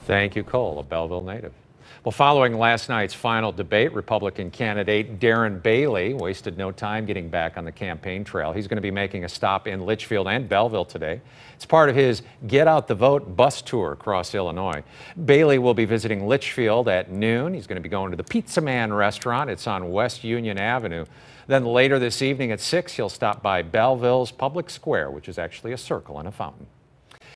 Thank you, Cole, a Belleville native. Well, following last night's final debate, Republican candidate Darren Bailey wasted no time getting back on the campaign trail. He's going to be making a stop in Litchfield and Belleville today. It's part of his Get Out the Vote bus tour across Illinois. Bailey will be visiting Litchfield at noon. He's going to be going to the Pizza Man restaurant. It's on West Union Avenue. Then later this evening at 6, he'll stop by Belleville's Public Square, which is actually a circle and a fountain.